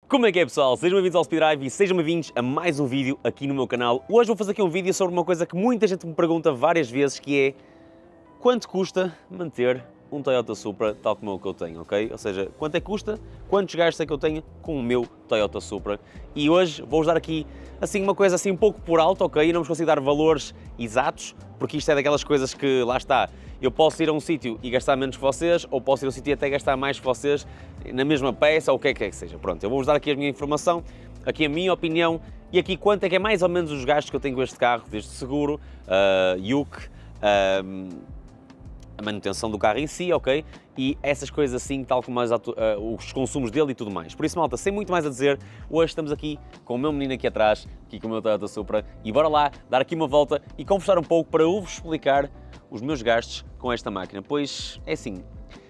Como é que é, pessoal? Sejam bem-vindos ao Speed Drive e sejam bem-vindos a mais um vídeo aqui no meu canal. Hoje vou fazer aqui um vídeo sobre uma coisa que muita gente me pergunta várias vezes, que é quanto custa manter um Toyota Supra tal como o que eu tenho, ok? Ou seja, quanto é que custa, quantos gastos é que eu tenho com o meu Toyota Supra. E hoje vou-vos dar aqui assim uma coisa assim um pouco por alto, ok? Eu não vos consigo dar valores exatos, porque isto é daquelas coisas que, lá está, eu posso ir a um sítio e gastar menos que vocês, ou posso ir a um sítio e até gastar mais que vocês na mesma peça, ou o que é que seja. Pronto, eu vou-vos dar aqui a minha informação, aqui a minha opinião, e aqui quanto é que é mais ou menos os gastos que eu tenho com este carro, desde seguro, IUC, a manutenção do carro em si, ok? E essas coisas assim, tal como os consumos dele e tudo mais. Por isso, malta, sem muito mais a dizer, hoje estamos aqui com o meu menino aqui atrás, aqui com o meu Toyota Supra, e bora lá dar aqui uma volta e conversar um pouco para eu vos explicar os meus gastos com esta máquina. Pois, é assim,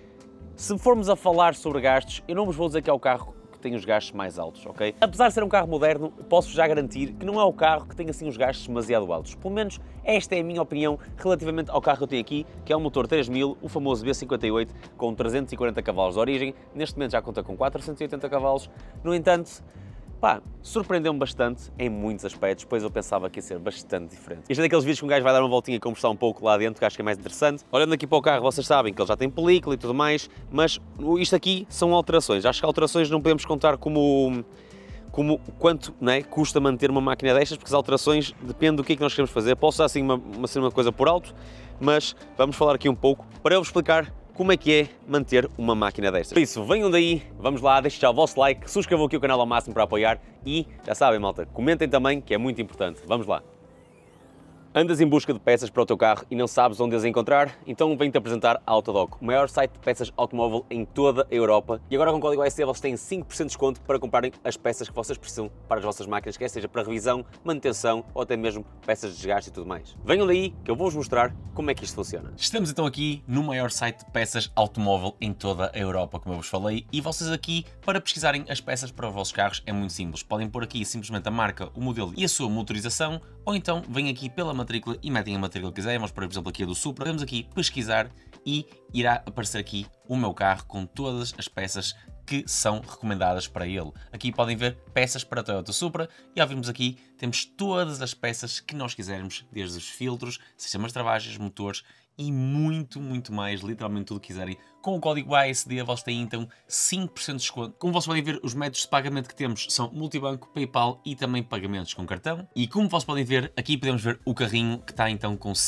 se formos a falar sobre gastos, eu não vos vou dizer que é o carro que tem os gastos mais altos, ok? Apesar de ser um carro moderno, posso-vos já garantir que não é o carro que tem assim os gastos demasiado altos. Pelo menos esta é a minha opinião relativamente ao carro que eu tenho aqui, que é um motor 3000, o famoso B58, com 340 cavalos de origem. Neste momento já conta com 480 cavalos. No entanto, pá, surpreendeu-me bastante em muitos aspectos, pois eu pensava que ia ser bastante diferente. Este é daqueles vídeos que um gajo vai dar uma voltinha e conversar um pouco lá dentro, que acho que é mais interessante. Olhando aqui para o carro, vocês sabem que ele já tem película e tudo mais, mas isto aqui são alterações. Acho que alterações não podemos contar como quanto, não é, custa manter uma máquina destas, porque as alterações depende do que é que nós queremos fazer. Posso dar assim uma coisa por alto, mas vamos falar aqui um pouco para eu vos explicar como é que é manter uma máquina destas. Por isso, venham daí, vamos lá, deixem já o vosso like, subscrevam aqui o canal ao máximo para apoiar e, já sabem, malta, comentem também, que é muito importante. Vamos lá. Andas em busca de peças para o teu carro e não sabes onde as encontrar? Então venho-te apresentar a Autodoc, o maior site de peças automóvel em toda a Europa. E agora com o código ASD vocês têm 5% de desconto para comprarem as peças que vocês precisam para as vossas máquinas, quer seja para revisão, manutenção ou até mesmo peças de desgaste e tudo mais. Venham daí que eu vou-vos mostrar como é que isto funciona. Estamos então aqui no maior site de peças automóvel em toda a Europa, como eu vos falei, e vocês aqui, para pesquisarem as peças para os vossos carros, é muito simples. Podem pôr aqui simplesmente a marca, o modelo e a sua motorização, ou então vêm aqui pela matrícula e metem a matrícula que quiserem. Vamos, por exemplo, aqui a do Supra. Podemos aqui pesquisar e irá aparecer aqui o meu carro com todas as peças que são recomendadas para ele. Aqui podem ver peças para Toyota Supra e ao virmos aqui temos todas as peças que nós quisermos, desde os filtros, sistemas de travagens, motores e muito mais, literalmente tudo o que quiserem. Com o código ASD vocês têm então 5% de desconto. Como vocês podem ver, os métodos de pagamento que temos são multibanco, PayPal e também pagamentos com cartão. E como vocês podem ver, aqui podemos ver o carrinho que está então com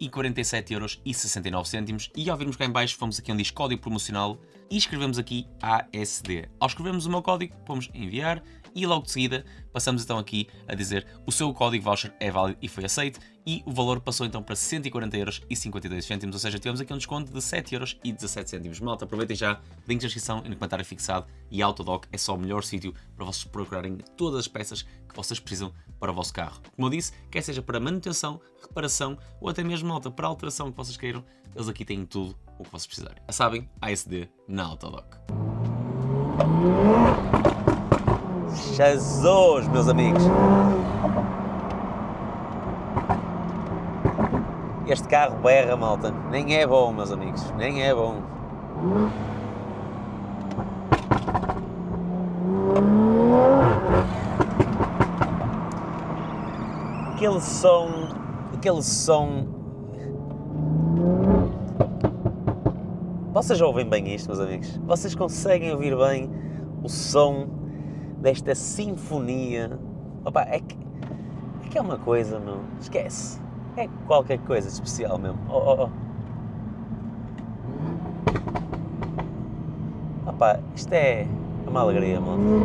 147,69 € e ao virmos cá em baixo, vamos aqui onde diz código promocional e escrevemos aqui ASD. Ao escrevermos o meu código, pomos enviar e logo de seguida passamos então aqui a dizer o seu código voucher é válido e foi aceito e o valor passou então para 140,52 €, ou seja, tivemos aqui um desconto de 7,17 €. Malta, aproveitem já, link na descrição e no comentário fixado, e a Autodoc é só o melhor sítio para vocês procurarem todas as peças que vocês precisam para o vosso carro. Como eu disse, quer seja para manutenção, reparação ou até mesmo, malta, para alteração que vocês queiram, eles aqui têm tudo o que vocês precisarem. Já sabem, ASD na Autodoc. Jesus, meus amigos! Este carro berra, malta. Nem é bom, meus amigos. Nem é bom. Aquele som... Vocês ouvem bem isto, meus amigos? Vocês conseguem ouvir bem o som desta sinfonia? Opa, é que é uma coisa, meu. Esquece. É qualquer coisa de especial mesmo. Opa, isto é uma alegria, mano.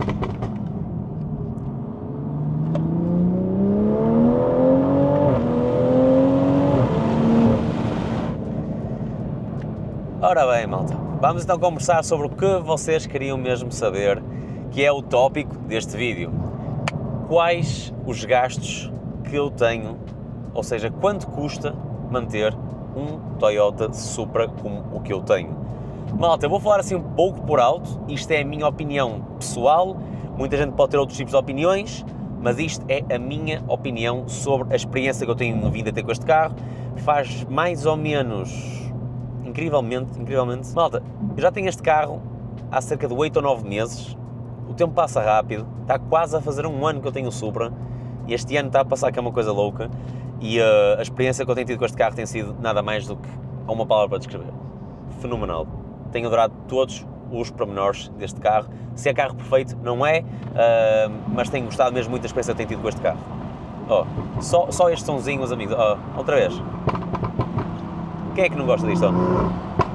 Ora bem, malta, vamos então conversar sobre o que vocês queriam mesmo saber, que é o tópico deste vídeo. Quais os gastos que eu tenho, ou seja, quanto custa manter um Toyota Supra como o que eu tenho. Malta, eu vou falar assim um pouco por alto, isto é a minha opinião pessoal, muita gente pode ter outros tipos de opiniões, mas isto é a minha opinião sobre a experiência que eu tenho vindo a ter com este carro. Faz mais ou menos... Incrivelmente, malta, eu já tenho este carro há cerca de 8 ou 9 meses o tempo passa rápido, está quase a fazer um ano que eu tenho o Supra, e este ano está a passar que é uma coisa louca, e a experiência que eu tenho tido com este carro tem sido nada mais do que uma palavra para descrever. Fenomenal. Tenho adorado todos os pormenores deste carro. Se é carro perfeito, não é, mas tenho gostado mesmo muito da experiência que tenho tido com este carro. Oh, só este sonzinho, meus amigos. Oh, outra vez. Quem é que não gosta disto? Oh?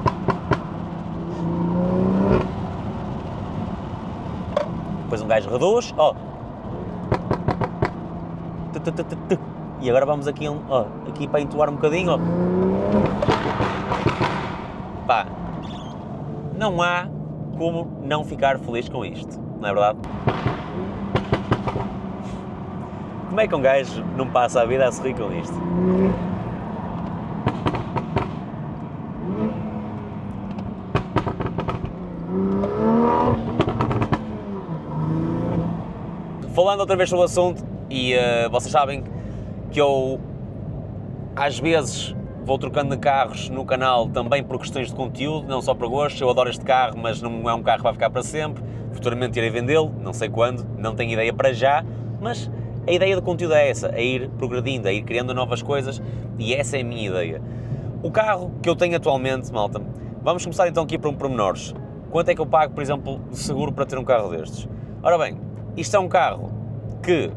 Depois um gajo reduz. Oh. E agora vamos aqui, aqui para entoar um bocadinho. Oh. Pá, não há como não ficar feliz com isto, não é verdade? Como é que um gajo não passa a vida a sorrir com isto? Falando outra vez sobre o assunto, e vocês sabem que eu às vezes vou trocando de carros no canal também por questões de conteúdo, não só por gosto. Eu adoro este carro, mas não é um carro que vai ficar para sempre. Futuramente irei vendê-lo, não sei quando, não tenho ideia para já, mas a ideia do conteúdo é essa, é ir progredindo, é ir criando novas coisas, e essa é a minha ideia. O carro que eu tenho atualmente, malta, vamos começar então aqui por um pormenores. Quanto é que eu pago, por exemplo, de seguro para ter um carro destes? Ora bem, isto é um carro que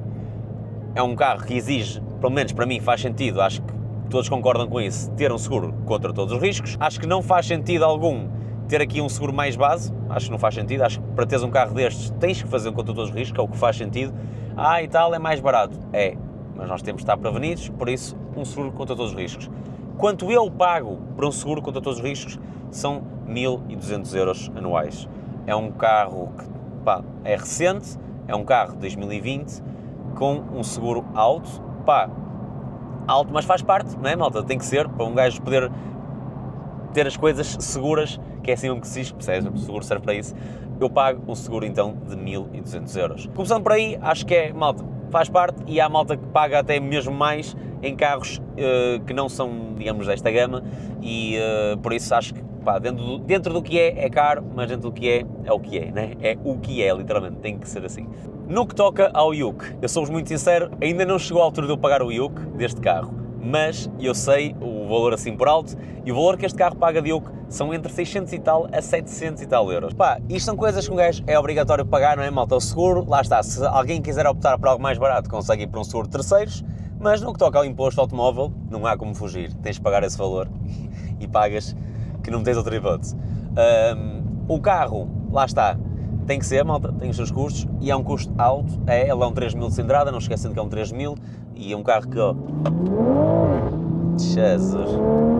exige, pelo menos para mim faz sentido, acho que todos concordam com isso, ter um seguro contra todos os riscos. Acho que não faz sentido algum ter aqui um seguro mais base, acho que não faz sentido, acho que para teres um carro destes tens que fazer um contra todos os riscos, que é o que faz sentido. E tal, é mais barato. É, mas nós temos de estar prevenidos, por isso um seguro contra todos os riscos. Quanto eu pago por um seguro contra todos os riscos são 1.200 euros anuais. É um carro que, pá, é recente, é um carro de 2020, com um seguro alto, pá, alto, mas faz parte, não é, malta? Tem que ser, para um gajo poder ter as coisas seguras, que é assim um que se diz, percebes? O seguro serve para isso. Eu pago um seguro, então, de 1.200 euros. Começando por aí, acho que é, malta, faz parte, e há malta que paga até mesmo mais em carros que não são, digamos, desta gama, e por isso acho que, pá, dentro do que é caro, mas dentro do que é o que é, né? É o que é, literalmente, tem que ser assim. No que toca ao IUC, eu sou-vos muito sincero, ainda não chegou a altura de eu pagar o IUC deste carro, mas eu sei o valor assim por alto, e o valor que este carro paga de IUC são entre 600 e tal a 700 e tal euros. Pá, isto são coisas que um gajo é obrigatório pagar, não é, malta? O seguro, lá está, se alguém quiser optar por algo mais barato, consegue ir por um seguro de terceiros, mas no que toca ao imposto automóvel, não há como fugir, tens de pagar esse valor e pagas, que não tens outra hipótese. O carro, lá está, tem que ser, malta, tem os seus custos, e é um custo alto, ele é um 3000 de cilindrada, não esquecendo que é um 3000, e é um carro que, ó, Jesus,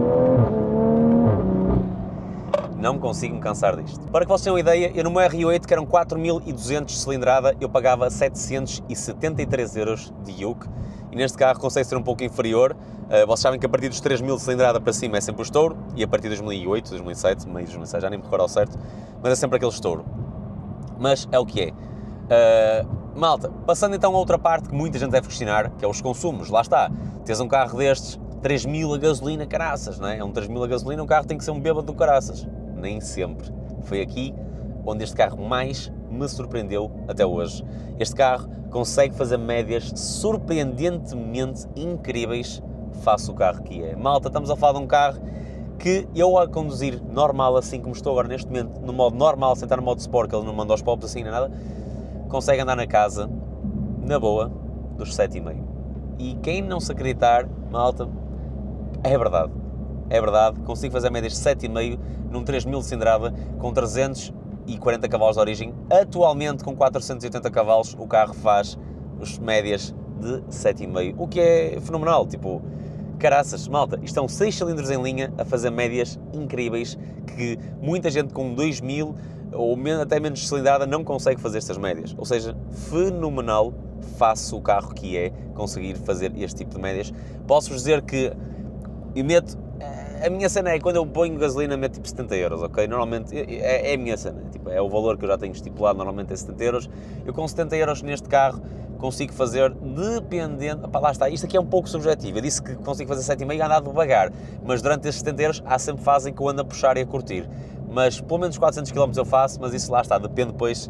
não consigo me cansar disto. Para que vocês tenham uma ideia, eu no meu R8, que eram 4200 de cilindrada, eu pagava 773 euros de IUC, e neste carro consegue ser um pouco inferior. Vocês sabem que a partir dos 3000 de cilindrada para cima é sempre o estouro, e a partir de 2008, 2007, meio de 2006, já nem me recordo ao certo, mas é sempre aquele estouro. Mas é o que é. Malta, passando então a outra parte que muita gente deve questionar, que é os consumos. Lá está, tens um carro destes, 3000 a gasolina, caraças, não é? É um 3000 a gasolina, um carro tem que ser um bêbado do caraças. Nem sempre. Foi aqui onde este carro mais me surpreendeu até hoje. Este carro consegue fazer médias surpreendentemente incríveis face ao carro que é. Malta, estamos a falar de um carro que eu a conduzir normal, assim como estou agora neste momento, no modo normal, sem estar no modo Sport, que ele não manda aos pops assim nem nada, consegue andar na casa, na boa, dos 7,5. E quem não se acreditar, malta, é verdade. É verdade, consigo fazer médias de 7,5 num 3000 de cilindrada com 340 cavalos de origem. Atualmente, com 480 cavalos, o carro faz as médias de 7,5, o que é fenomenal, tipo, caraças, malta, isto são 6 cilindros em linha a fazer médias incríveis que muita gente com 2000 ou até menos de cilindrada não consegue fazer estas médias. Ou seja, fenomenal face o carro que é conseguir fazer este tipo de médias. Posso-vos dizer que eu meto, a minha cena é quando eu ponho gasolina, meto tipo 70 euros, ok? Normalmente é a minha cena, tipo, é o valor que eu já tenho estipulado, normalmente é 70 euros. Eu com 70 euros neste carro consigo fazer, dependendo, opá, lá está, isto aqui é um pouco subjetivo, eu disse que consigo fazer 7,5 e andar devagar, mas durante esses 70 euros há sempre fase em que eu ando a puxar e a curtir, mas pelo menos 400 km eu faço, mas isso lá está, depende depois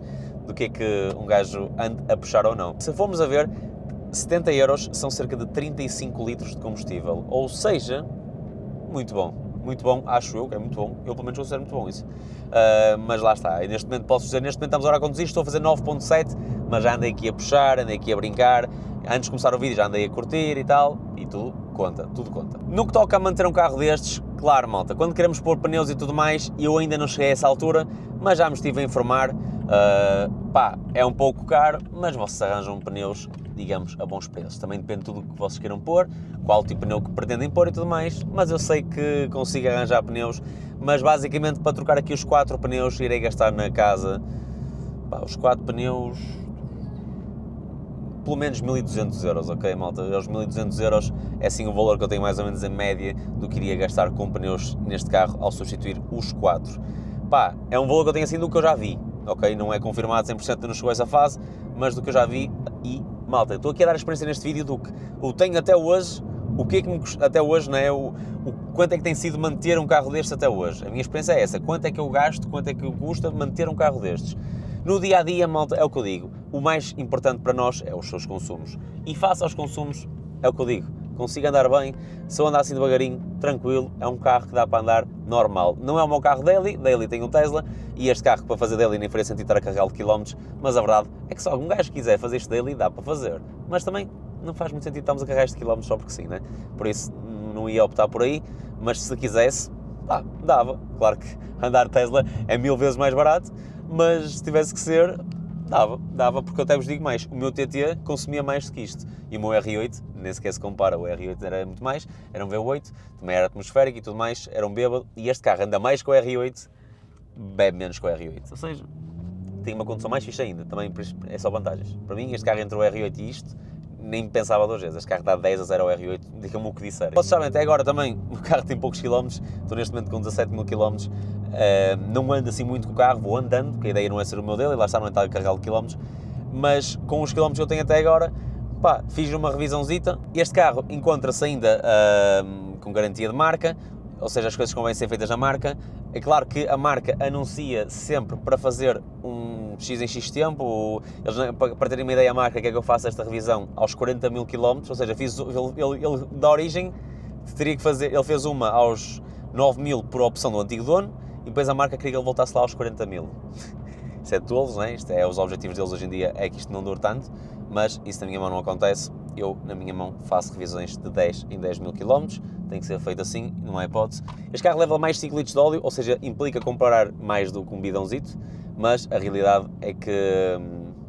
do que é que um gajo anda a puxar ou não. Se formos a ver, 70 euros são cerca de 35 litros de combustível, ou seja, muito bom, acho eu que é muito bom, eu pelo menos considero muito bom isso. Mas lá está, e neste momento posso dizer, neste momento estamos agora a conduzir, estou a fazer 9.7, mas já andei aqui a puxar, andei aqui a brincar, antes de começar o vídeo já andei a curtir e tal, e tudo conta. No que toca a manter um carro destes, claro, malta, quando queremos pôr pneus e tudo mais, eu ainda não cheguei a essa altura, mas já me estive a informar, é um pouco caro, mas vocês arranjam pneus, digamos, a bons preços. Também depende de tudo o que vocês queiram pôr, qual tipo de pneu que pretendem pôr e tudo mais, mas eu sei que consigo arranjar pneus, mas basicamente para trocar aqui os 4 pneus irei gastar na casa, os 4 pneus, pelo menos 1200 euros, ok, malta? Os 1200 euros é assim o valor que eu tenho mais ou menos em média do que iria gastar com pneus neste carro ao substituir os 4. É um valor que eu tenho assim do que eu já vi, ok? Não é confirmado 100%, não chegou a essa fase, mas do que eu já vi e, malta, eu estou aqui a dar a experiência neste vídeo do que eu tenho até hoje, o que é que me custa até hoje, não é? Quanto é que tem sido manter um carro destes até hoje? A minha experiência é essa, quanto é que eu gasto, quanto é que custa manter um carro destes? No dia-a-dia, malta, é o que eu digo, o mais importante para nós é os seus consumos. E face aos consumos, é o que eu digo, consigo andar bem, se eu andar assim devagarinho, tranquilo, é um carro que dá para andar normal. Não é o meu carro daily tem um Tesla, e este carro para fazer daily nem faria sentido estar a carregá-lo de quilómetros, mas a verdade é que se algum gajo quiser fazer este daily, dá para fazer. Mas também não faz muito sentido estarmos a carregar este quilómetros só porque sim, né? Por isso não ia optar por aí, mas se quisesse, dava. Claro que andar Tesla é 1000 vezes mais barato, mas se tivesse que ser, dava, porque eu até vos digo mais, o meu TT consumia mais do que isto, e o meu R8 nem sequer se compara, o R8 era muito mais, era um V8, também era atmosférico e tudo mais, era um bêbado, e este carro anda mais com o R8, bebe menos com o R8, ou seja, tem uma condução mais fixe ainda, também é só vantagens. Para mim, este carro entre o R8 e isto, nem pensava 2 vezes, este carro dá 10 a 0 ao R8, diga-me o que disserem. Vocês sabem, até agora também, o carro tem poucos quilómetros, estou neste momento com 17 mil quilómetros, não ando assim muito com o carro, vou andando, porque a ideia não é ser o meu dele, e lá está, não é estar a carregá-lo de quilómetros, mas com os quilómetros que eu tenho até agora, fiz uma revisãozita. Este carro encontra-se ainda com garantia de marca, ou seja, as coisas convêm ser feitas na marca. É claro que a marca anuncia sempre para fazer um X em X tempo, para terem uma ideia, a marca quer que eu faça esta revisão aos 40 mil km, ou seja, ele da origem teria que fazer, ele fez uma aos 9 mil por opção do antigo dono, e depois a marca queria que ele voltasse lá aos 40 mil. Isso é de tolos, não é? Isto é, os objetivos deles hoje em dia é que isto não dure tanto, mas isso na minha mão não acontece. Eu, na minha mão, faço revisões de 10 em 10 mil km, tem que ser feito assim, não há hipótese. Este carro leva mais 5 litros de óleo, ou seja, implica comprar mais do que um bidãozito, mas a realidade é que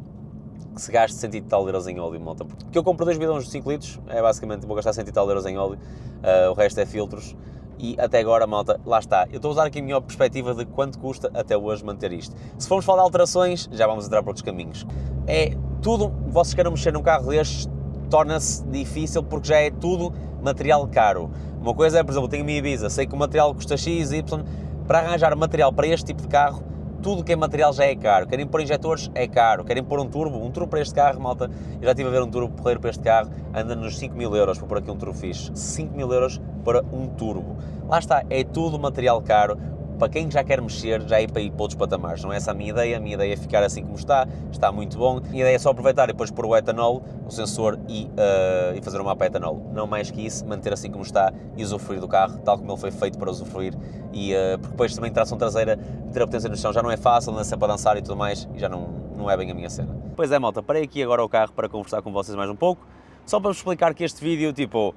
se gaste 100 e tal euros em óleo, malta. Porque eu compro 2 bidões de 5 litros, é basicamente, vou gastar 100 e tal euros em óleo, o resto é filtros. E até agora, malta, lá está. Eu estou a usar aqui a minha perspectiva de quanto custa até hoje manter isto. Se formos falar de alterações, já vamos entrar por outros caminhos. É tudo, vocês queiram mexer num carro destes, torna-se difícil porque já é tudo material caro. Uma coisa é, por exemplo, eu tenho a minha Ibiza, sei que o material custa X, Y, para arranjar material para este tipo de carro, tudo que é material já é caro. Querem pôr injetores, é caro. Querem pôr um turbo para este carro, malta, eu já estive a ver um turbo porreiro para este carro, anda nos 5 mil euros para pôr aqui um turbo fixe. 5 mil euros para um turbo. Lá está, é tudo material caro. Para quem já quer mexer, já é para ir para outros patamares. Não é essa a minha ideia é ficar assim como está muito bom. A minha ideia é só aproveitar e depois pôr o etanol, o sensor e fazer um mapa etanol. Não mais que isso, manter assim como está e usufruir do carro, tal como ele foi feito para usufruir. E porque depois também tração traseira, ter a potência no chão já não é fácil, não é para dançar e tudo mais, e já não é bem a minha cena. Pois é, malta, parei aqui agora o carro para conversar com vocês mais um pouco, só para vos explicar que este vídeo, tipo,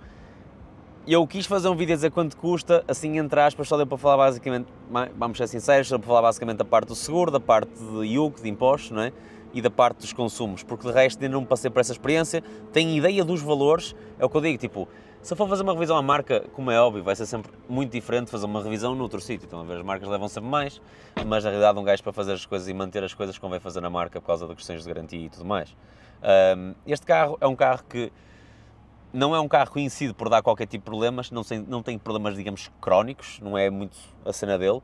eu quis fazer um vídeo a dizer quanto custa, assim entre aspas, só deu para falar basicamente, vamos ser sinceros, só para falar basicamente da parte do seguro, da parte de IUC, de impostos, não é? E da parte dos consumos, porque de resto ainda não passei por essa experiência, tenho ideia dos valores, é o que eu digo, tipo, se eu for fazer uma revisão à marca, como é óbvio, vai ser sempre muito diferente fazer uma revisão noutro sítio, então a ver, as marcas levam sempre mais, mas na realidade um gajo para fazer as coisas e manter as coisas convém fazer na marca por causa de questões de garantia e tudo mais. Este carro é um carro que não é um carro conhecido por dar qualquer tipo de problemas, não tem problemas, digamos, crónicos, não é muito a cena dele.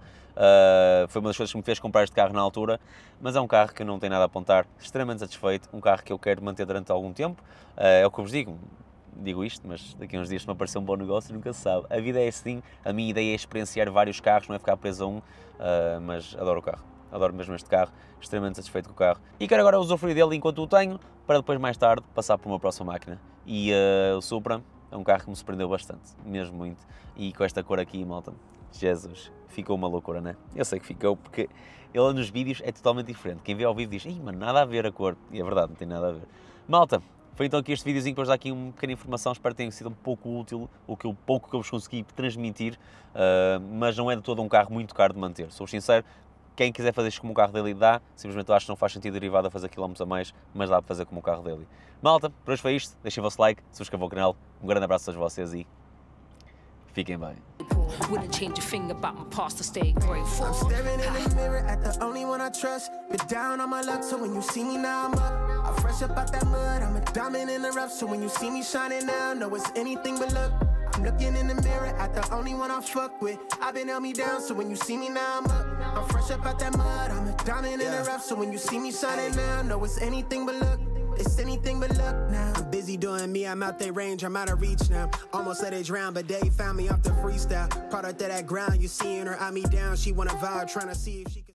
Foi uma das coisas que me fez comprar este carro na altura, mas é um carro que não tem nada a apontar, extremamente satisfeito, um carro que eu quero manter durante algum tempo. É o que eu vos digo isto, mas daqui a uns dias se me aparecer um bom negócio, nunca se sabe. A vida é assim, a minha ideia é experienciar vários carros, não é ficar preso a um, mas adoro o carro. adoro mesmo este carro, extremamente satisfeito com o carro. E quero agora usufruir dele enquanto o tenho, para depois mais tarde passar para uma próxima máquina. E o Supra é um carro que me surpreendeu bastante, mesmo muito. E com esta cor aqui, malta, Jesus, ficou uma loucura, né? Eu sei que ficou, porque ele nos vídeos é totalmente diferente. Quem vê ao vivo diz, ih, mano, nada a ver a cor. E é verdade, não tem nada a ver. Malta, foi então aqui este videozinho para vos dar aqui uma pequena informação, espero que tenha sido um pouco útil, o pouco que eu vos consegui transmitir, mas não é de todo um carro muito caro de manter, sou sincero, quem quiser fazer isto como o carro dele dá, simplesmente eu acho que não faz sentido derivado a fazer quilómetros a mais, mas dá para fazer como o carro dele. Malta, por hoje foi isto, deixem o vosso like, subscrevam o canal, um grande abraço a todos vocês e fiquem bem. Wouldn't change a thing about my past to stay grateful. I'm staring in the mirror at the only one I trust. Been down on my luck, so when you see me now I'm up. I'm fresh up out that mud, I'm a diamond in the rough. So when you see me shining now, know it's anything but luck. I'm looking in the mirror at the only one I fuck with. I've been held me down, so when you see me now I'm up. I'm fresh up out that mud, I'm a diamond in the rough. So when you see me shining now, know it's anything but luck. It's anything but luck now. I'm busy doing me, I'm out their range, I'm out of reach now. Almost let it drown, but they found me off the freestyle. Product of that ground, you seeing her eye me down. She wanna vibe, trying to see if she can